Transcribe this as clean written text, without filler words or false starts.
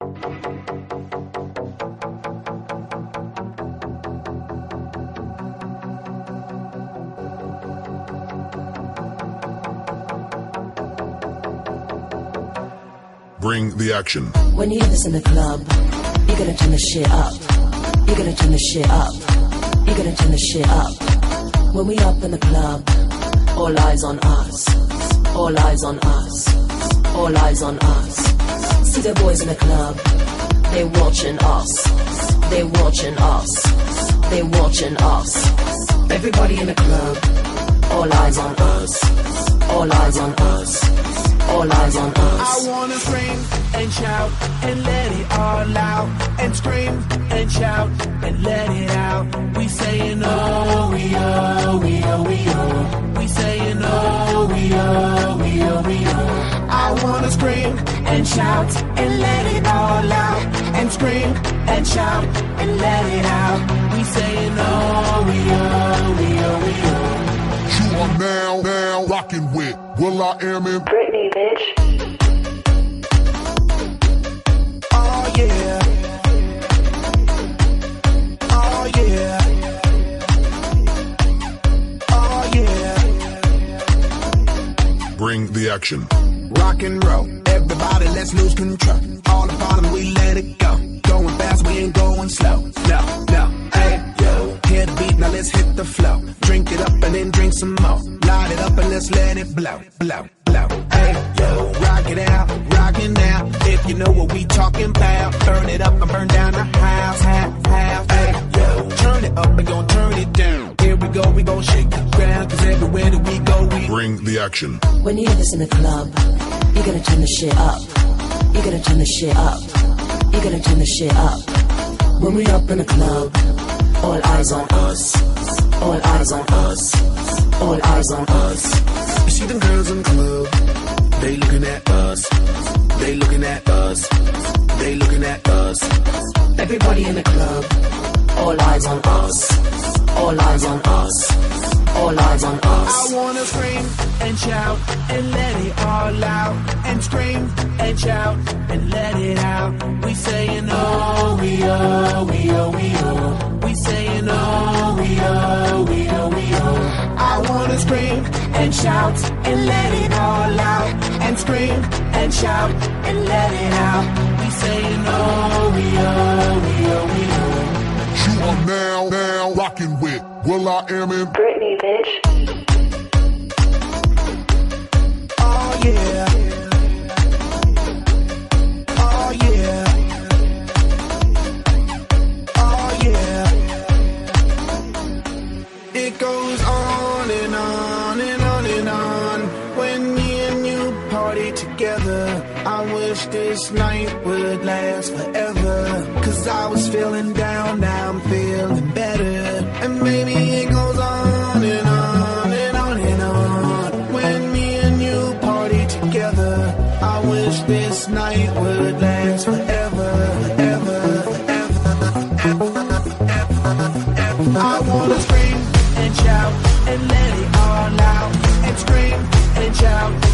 Bring the action. When you hear this in the club, you're gonna turn the shit up. You're gonna turn the shit up. You're gonna turn the shit up. When we up in the club, all eyes on us. All eyes on us. All eyes on us. See the boys in the club, they watching us. They watching us. They watching us. Everybody in the club, all eyes on us. All eyes on us. All eyes on us. I wanna scream and shout and let it all out. And scream and shout and let it out. We saying oh, we oh, we oh, we oh. We saying oh, we oh, we oh, we oh. I wanna scream and shout and let it all out. And scream and shout and let it out. We saying oh, we oh, we oh, we oh. You are now rocking with will.i.am in Britney, bitch. Oh yeah. Oh yeah. Oh yeah. Bring the action. Rock and roll, everybody let's lose control. All the bottom we let it go. Going fast, we ain't going slow. No, hey, yo. Hear the beat, now let's hit the flow. Drink it up and then drink some more. Light it up and let's let it blow, blow, blow. Hey, yo, rock it out, rockin' now. If you know what we talking about, burn it up and burn down the house, half. Hey, yo, turn it up and gon' turn it down. Here we go, we gon' shake the ground, cause everywhere that we go, we bring the action. When you hear this in the club, you're gonna turn the shit up. You're gonna turn the shit up. You're gonna turn the shit up. When we up in the club, all eyes on us. All eyes on us. All eyes on us. You see them girls in the club, they looking at us. They looking at us. They looking at us. Everybody in the club, all eyes on us. All eyes on us. All eyes on us. I wanna scream and shout and let it all out. And scream and shout and let it out. We saying oh, we oh, we oh, we oh. We saying oh, we oh, we oh, we oh. I wanna scream and shout and let it all out. And scream and shout and let it out. We saying oh, we oh, we oh, we oh. You are now rocking with will.i.am in Britney, bitch. Oh yeah. Oh yeah. Oh yeah. It goes on and on and on and on. When me and you party together, I wish this night would last forever. Cause I was feeling down, now I'm feeling better. And maybe it goes on and on and on and on. When me and you party together, I wish this night would last forever, forever, forever, forever. I wanna scream and shout and let it all out. And scream and shout